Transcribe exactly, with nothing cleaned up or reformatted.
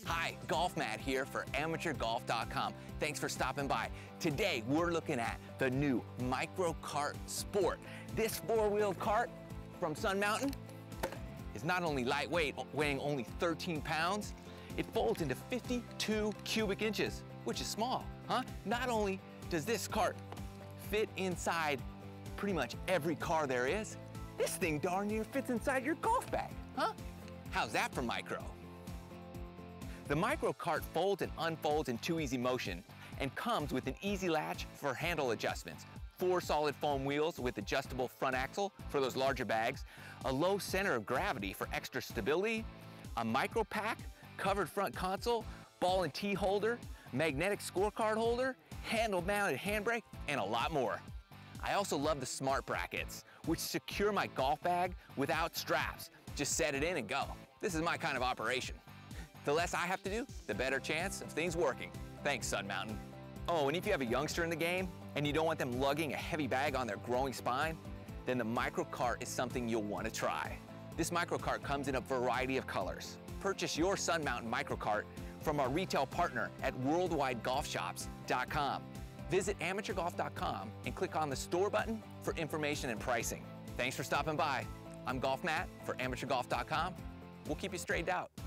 Hi, Golf Matt here for amateur golf dot com. Thanks for stopping by. Today we're looking at the new Micro Cart Sport. This four-wheeled cart from Sun Mountain is not only lightweight, weighing only thirteen pounds, it folds into fifty-two cubic inches, which is small, huh? Not only does this cart fit inside pretty much every car there is, this thing darn near fits inside your golf bag, huh? How's that for micro? The Micro Cart folds and unfolds in two easy motion and comes with an easy latch for handle adjustments, four solid foam wheels with adjustable front axle for those larger bags, a low center of gravity for extra stability, a micro pack, covered front console, ball and tee holder, magnetic scorecard holder, handle mounted handbrake, and a lot more. I also love the smart brackets, which secure my golf bag without straps. Just set it in and go. This is my kind of operation. The less I have to do, the better chance of things working. Thanks, Sun Mountain. Oh, and if you have a youngster in the game and you don't want them lugging a heavy bag on their growing spine, then the Micro Cart is something you'll want to try. This Micro Cart comes in a variety of colors. Purchase your Sun Mountain Micro Cart from our retail partner at worldwide golf shops dot com. Visit amateur golf dot com and click on the store button for information and pricing. Thanks for stopping by. I'm Golf Matt for amateur golf dot com. We'll keep you straightened out.